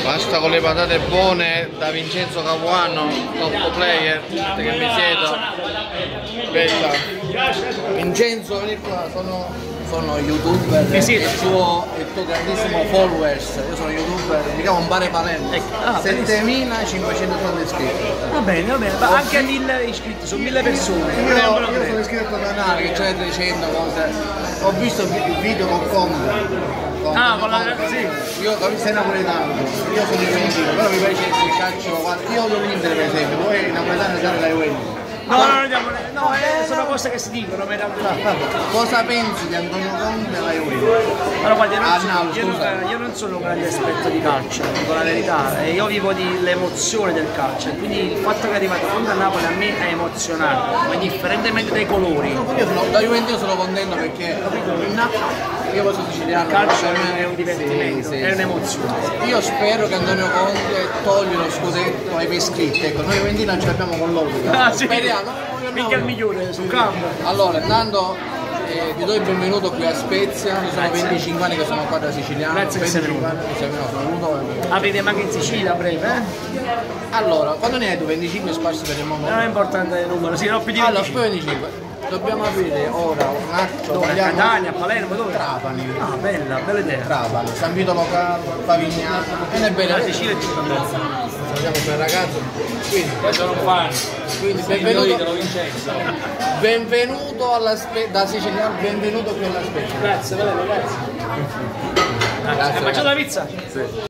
Pasta con le patate buone da Vincenzo Capuano, top player, che mi siedo. Bella. Vincenzo, vieni qua, sono youtuber e il tuo grandissimo followers. Io sono youtuber, mi chiamo Bare Palermo. 7500 iscritti. Va bene, ma anche 1000 iscritti, sono 1000 persone. Io sono iscritto al canale che c'è 300 cose. Ho visto il video con Conte. Con la sì. Io sei napoletano, io sono juventino, però mi piace il calcio. Io odio l'Inter per esempio, voi napoletani siete la Juventus. No, sono cose che si dicono, Cosa pensi di Antonio Conte alla Juventus? Allora, guarda, io non sono un grande esperto di calcio, dico la verità, io vivo dell'emozione del calcio, quindi il fatto che è arrivato Conte a Napoli a me è emozionante, ma indifferentemente dai colori. Da Juventus sono contento perché io sono siciliano. Il calcio è un divertimento, è un'emozione. Io spero che Antonio Conte togli lo scudetto ai peschitti, ecco, noi Juventini non ce l'abbiamo con loro. Speriamo. Mica il migliore sul campo. Allora, intanto vi do il benvenuto qui a Spezia, io sono 25 anni che sono qua da siciliano. Grazie che sei venuto. Vedremo anche in Sicilia a breve, Allora, quando ne hai tu? 25 sparsi per il mondo? Non è importante il numero, sì, no, più di 25. Allora, poi 25. Dobbiamo aprire ora un attimo. Dove? A Catania, a Palermo, dove? Trapani. Ah, bella idea. Trapani, San Vito Locale, Pavignano. E ne è bella. La Sicilia è tutta bella. Salutiamo quel ragazzo. Quindi, sono un fan. Quindi benvenuto da siciliano, benvenuto qui alla Spezia. Grazie, grazie. Hai mangiato la pizza? Sì.